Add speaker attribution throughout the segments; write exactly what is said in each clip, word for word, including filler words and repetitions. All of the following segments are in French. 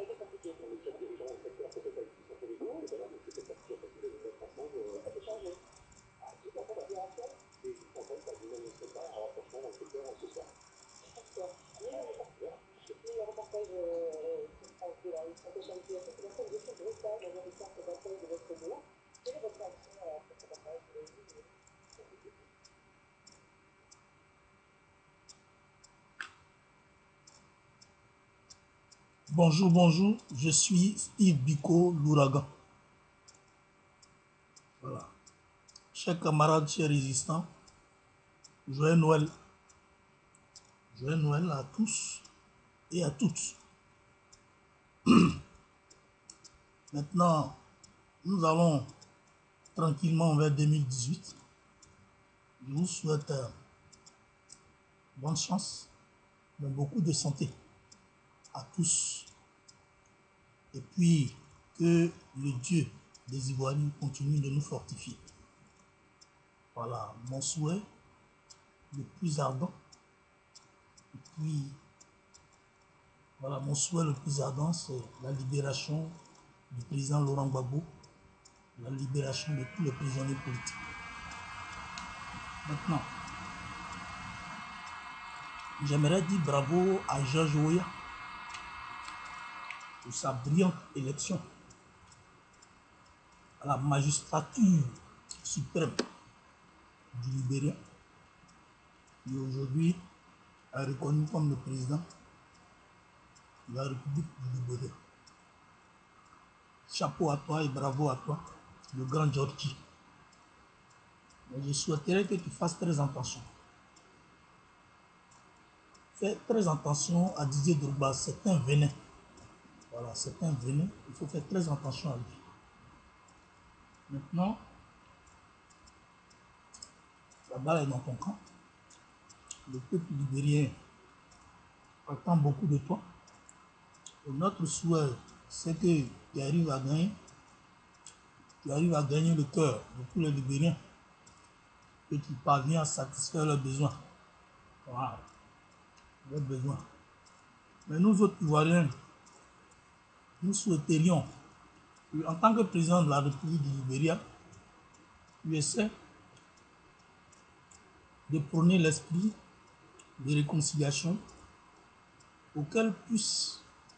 Speaker 1: Bonjour, bonjour, je suis Steve Biko, l'ouragan. Voilà. Chers camarades, chers résistants, joyeux Noël. Joyeux Noël à tous et à toutes. Maintenant, nous allons tranquillement vers deux mille dix-huit. Je vous souhaite euh, bonne chance, mais beaucoup de santé à tous. Et puis, que le Dieu des Ivoiriens continue de nous fortifier. Voilà, mon souhait le plus ardent. Et puis, voilà, mon souhait le plus ardent, c'est la libération du président Laurent Gbagbo, la libération de tous les prisonniers politiques. Maintenant, j'aimerais dire bravo à George Weah pour sa brillante élection à la magistrature suprême du Libéria, qui aujourd'hui est reconnu comme le président de la République du Libéria. Chapeau à toi et bravo à toi, le grand Georgie. Mais je souhaiterais que tu fasses très attention. Fais très attention à Didier Drogba, c'est un venin. Voilà, c'est un venin, il faut faire très attention à lui. Maintenant, la balle est dans ton camp. Le peuple libérien attend beaucoup de toi. Et notre souhait, c'est que tu arrives à gagner, tu arrives à gagner le cœur de tous les Libériens, que tu parviens à satisfaire leurs besoins. Voilà, leurs besoins. Mais nous autres Ivoiriens, nous souhaiterions, en tant que président de la République du Libéria, tu essaies de prôner l'esprit de réconciliation auquel puisse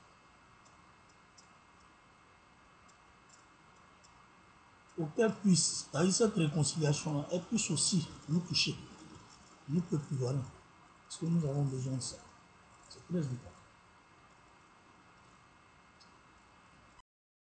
Speaker 1: auquel puisse, avec cette réconciliation, elle puisse aussi nous toucher, nous peuple ivoiriens, parce que nous avons besoin de ça. C'est très important.